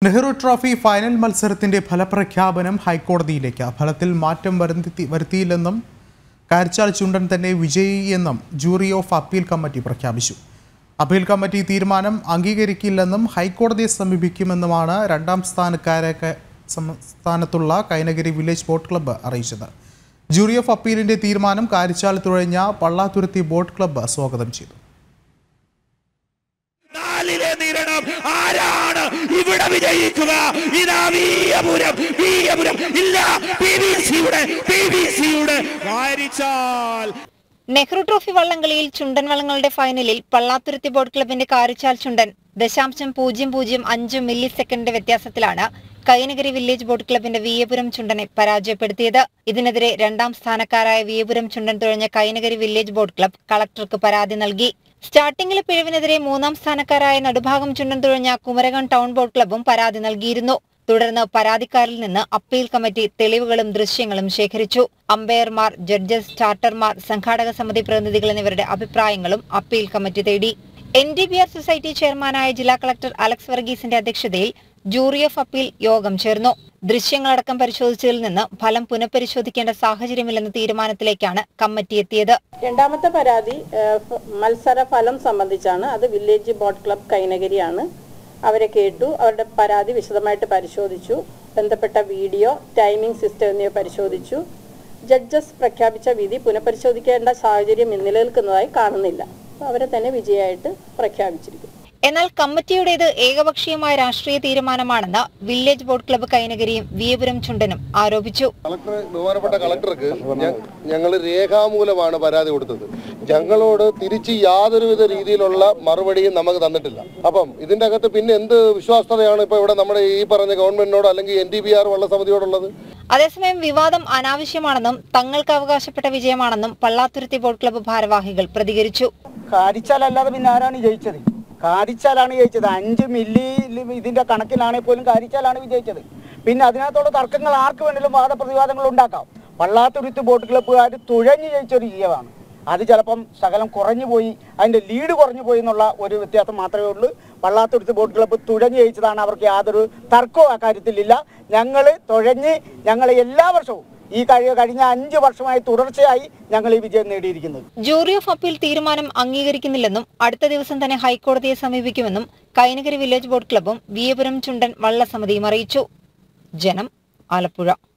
Nehru trophy final മത്സരത്തിന്റെ ഫലപ്രഖ്യാപനം ഹൈക്കോടതിയിലേക്ക്. ഫലത്തിൽ മാറ്റം വരുത്തിയില്ലെന്നും കാരിച്ചാൽ ചുണ്ടൻ തന്നെ വിജയിയെന്നും ജൂറി ഓഫ് അപ്പീൽ കമ്മിറ്റി പ്രഖ്യാപിച്ചു. അപ്പീൽ കമ്മിറ്റി തീരുമാനം അംഗീകരിക്കില്ലെന്നും ഹൈക്കോടതിയെ സമീപിക്കുമെന്നുമാണ് രണ്ടാം സ്ഥാനത്തുള്ള കൈനഗിരി വില്ലേജ് ബോട്ട് ക്ലബ്ബ് അറിയിച്ചത്. ജൂറി ഓഫ് അപ്പീലിന്റെ തീരുമാനം കാരിച്ചാൽ തുഴഞ്ഞ പള്ളാത്തുരുത്തി ബോട്ട് ക്ലബ്ബ് സ്വാഗതം ചെയ്തു. ആരാണ് ഇവിടെ വിജയിക്കുക? ഇതാ വീയപുരം ഇല്ല, BBC-യുടെ കാരിച്ചാൽ. നെഹ്റു ട്രോഫി വള്ളംകളിയിൽ ചുണ്ടൻ വള്ളങ്ങളുടെ ഫൈനലിൽ പള്ളാത്തുരുത്തി ബോട്ട് ക്ലബിന്റെ കാരിച്ചാൽ ചുണ്ടൻ 0.005 മില്ലി സെക്കൻഡ് വ്യത്യാസത്തിലാണ് കൈനഗിരി വില്ലേജ് ബോട്ട് ക്ലബിന്റെ വീയപുരം ചുണ്ടനെ പരാജയപ്പെടുത്തിയത്. ഇതിനെതിരെ രണ്ടാം സ്ഥാനക്കാരായ Veeyapuram Chundan തുഴഞ്ഞ Kainakary village boat club കളക്ടർക്ക് പരാതി നൽകി. സ്റ്റാർട്ടിംഗിലെ പിഴവിനെതിരെ മൂന്നാം സ്ഥാനക്കാരായ നടുഭാഗം ചുണ്ടൻ തുഴഞ്ഞ കുമരകം ടൗൺ ബോട്ട് ക്ലബും പരാതി നൽകിയിരുന്നു. തുടർന്ന് പരാതിക്കാരിൽ നിന്ന് അപ്പീൽ കമ്മിറ്റി തെളിവുകളും ദൃശ്യങ്ങളും ശേഖരിച്ചു. അമ്പയർമാർ, ജഡ്ജസ്, ചാർട്ടർമാർ, സംഘാടക സമിതി പ്രതിനിധികൾ എന്നിവരുടെ അഭിപ്രായങ്ങളും അപ്പീൽ കമ്മിറ്റി തേടി. NDBR സൊസൈറ്റി ചെയർമാനായ ജില്ലാ കളക്ടർ അലക്സ് വർഗീസിന്റെ അധ്യക്ഷതയിൽ ജൂറി ഓഫ് അപ്പീൽ യോഗം ചേർന്നു. ദൃശ്യങ്ങളടക്കം പരിശോധിച്ചതിൽ നിന്ന് ഫലം പുനഃപരിശോധിക്കേണ്ട സാഹചര്യമില്ലെന്ന തീരുമാനത്തിലേക്കാണ് കമ്മിറ്റി എത്തിയത്. രണ്ടാമത്തെ പരാതി മത്സര ഫലം സംബന്ധിച്ചാണ്. അത് വില്ലേജ് ബോട്ട് ക്ലബ് കൈനഗിരിയാണ്. അവരെ കേട്ടു, അവരുടെ പരാതി വിശദമായിട്ട് പരിശോധിച്ചു. ബന്ധപ്പെട്ട വീഡിയോ, ടൈമിംഗ് സിസ്റ്റം എന്നിവ പരിശോധിച്ചു. ജഡ്ജസ് പ്രഖ്യാപിച്ച വിധി പുനഃപരിശോധിക്കേണ്ട സാഹചര്യം നിലനിൽക്കുന്നതായി കാണുന്നില്ല. അവരെ തന്നെ വിജയമായിട്ട് പ്രഖ്യാപിച്ചിരിക്കുന്നു. എന്നാൽ കമ്മിറ്റിയുടേത് ഏകപക്ഷീയമായ രാഷ്ട്രീയ തീരുമാനമാണെന്ന് വില്ലേജ് ബോട്ട് ക്ലബ്ബ് കൈനഗിരിയും വീയപുരം ചുണ്ടനും ആരോപിച്ചു. ബഹുമാനപ്പെട്ട കളക്ടർക്ക് ഞങ്ങൾ രേഖാമൂലമാണ് പരാതി കൊടുത്തത്. ഞങ്ങളോട് തിരിച്ച് യാതൊരുവിധ രീതിയിലുള്ള മറുപടിയും നമുക്ക് തന്നിട്ടില്ല. അപ്പം ഇതിന്റെ അകത്ത് പിന്നെ എന്ത് വിശ്വാസ്യതയാണ് ഇപ്പൊ ഇവിടെ നമ്മുടെ ഈ പറഞ്ഞ ഗവൺമെന്റിനോട് അല്ലെങ്കിൽ NDBR വള്ളസമിതിയോടുള്ളത്? അതേസമയം വിവാദം അനാവശ്യമാണെന്നും തങ്ങൾക്ക് അവകാശപ്പെട്ട വിജയമാണെന്നും പള്ളാത്തുരുത്തി ബോട്ട് ക്ലബ്ബ് ഭാരവാഹികൾ പ്രതികരിച്ചു. കാരിച്ചാലല്ലാതെ പിന്നെ ആരാണ് ജയിച്ചത്? കാരിച്ചാലാണ് ജയിച്ചത്. 5 മില്ലി ഇതിന്റെ കണക്കിലാണെങ്കിൽ പോലും കാരിച്ചാലാണ് വിജയിച്ചത്. പിന്നെ അതിനകത്തുള്ള തർക്കങ്ങൾ ആർക്ക് വേണമെങ്കിലും വാദപ്രതിവാദങ്ങൾ ഉണ്ടാക്കാം. പള്ളാത്തുരുത്തി ബോട്ട് ക്ലബ്ബുകാർ തുഴഞ്ഞു ജയിച്ചൊരു വിജയമാണ്. അത് ചിലപ്പം ശകലം കുറഞ്ഞു പോയി, അതിന്റെ ലീഡ് കുറഞ്ഞു പോയി എന്നുള്ള ഒരു വ്യത്യാസം മാത്രമേ ഉള്ളൂ. പള്ളാത്തുരുത്തി ബോട്ട് ക്ലബ്ബ് തുഴഞ്ഞു ജയിച്ചതാണ്. അവർക്ക് യാതൊരു തർക്കവും അക്കാര്യത്തിലില്ല. ഞങ്ങൾ എല്ലാ വർഷവും ഈ കഴിഞ്ഞ 5 വർഷമായി തുടർച്ചയായി ഞങ്ങൾ ഈ വിജയം നേടിയിരിക്കുന്നത്. ജൂറി ഓഫ് അപ്പീൽ തീരുമാനം അംഗീകരിക്കുന്നില്ലെന്നും അടുത്ത ദിവസം തന്നെ ഹൈക്കോടതിയെ സമീപിക്കുമെന്നും കൈനഗിരി വില്ലേജ് ബോട്ട് ക്ലബ്ബും വീയപുരം ചുണ്ടൻ വള്ളസമിതിയും അറിയിച്ചു. ജനം, ആലപ്പുഴ.